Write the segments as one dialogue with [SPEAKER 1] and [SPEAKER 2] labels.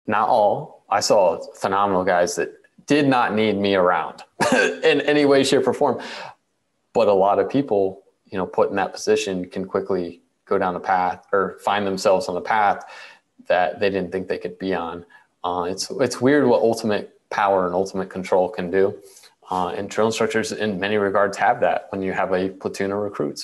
[SPEAKER 1] not all. I saw phenomenal guys that did not need me around in any way, shape, or form. But a lot of people, put in that position can quickly go down a path or find themselves on a path that they didn't think they could be on. It's weird what ultimate power and ultimate control can do. And drill instructors in many regards have that when you have a platoon of recruits.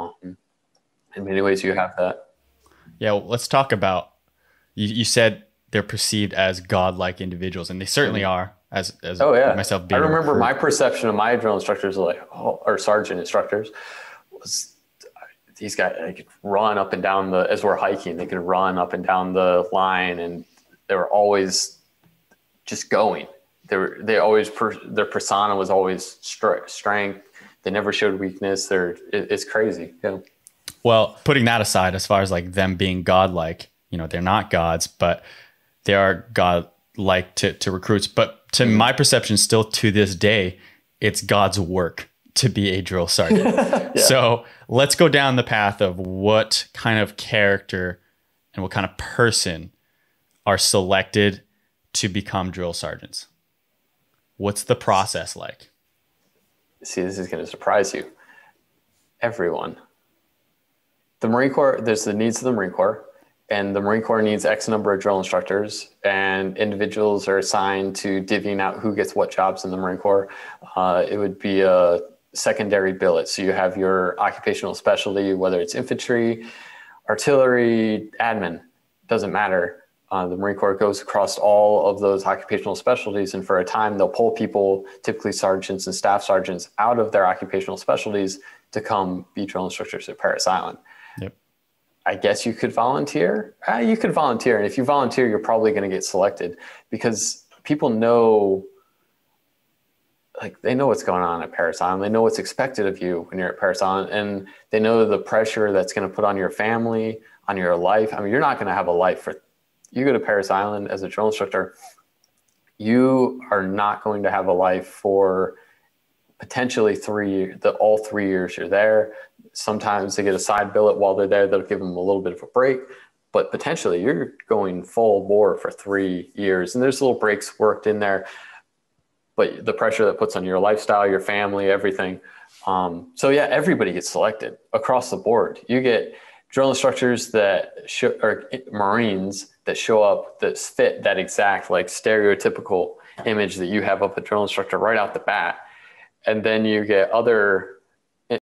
[SPEAKER 1] In many ways you have that.
[SPEAKER 2] Yeah. Well, let's talk about, you said they're perceived as godlike individuals, and they certainly are as myself being
[SPEAKER 1] I remember my perception of my drill instructors or sergeant instructors was these guys, they could run up and down as we're hiking, they could run up and down the line, and they were always just going. Their persona was always strength. They never showed weakness. It's crazy. Yeah.
[SPEAKER 2] Well, putting that aside, as far as like them being godlike, they're not gods, but they are godlike to recruits. But to my perception, still to this day, it's God's work to be a drill sergeant. Yeah. So let's go down the path of what kind of character and what kind of person are selected to become drill sergeants. What's the process like?
[SPEAKER 1] See, this is going to surprise you. Everyone. The Marine Corps, there's the needs of the Marine Corps, and the Marine Corps needs X number of drill instructors, and individuals are assigned to divvying out who gets what jobs in the Marine Corps. It would be a secondary billet. So you have your occupational specialty, whether it's infantry, artillery, admin, doesn't matter. The Marine Corps goes across all of those occupational specialties, and for a time they'll pull people, typically sergeants and staff sergeants, out of their occupational specialties to come be drill instructors at Parris Island.
[SPEAKER 2] Yep.
[SPEAKER 1] I guess you could volunteer. You could volunteer, and if you volunteer, you're probably going to get selected because people know, they know what's going on at Parris Island. They know what's expected of you when you're at Parris Island, and they know the pressure that's going to put on your family, on your life. I mean, you're not going to have a life you go to Parris Island as a drill instructor, you are not going to have a life for potentially all 3 years you're there. Sometimes they get a side billet while they're there. That'll give them a little bit of a break, but potentially you're going full bore for 3 years. And there's little breaks worked in there, but the pressure that puts on your lifestyle, your family, everything. So yeah, everybody gets selected across the board. You get drill instructors or Marines that show up that fit that exact stereotypical image that you have of a drill instructor right out the bat. And then you get other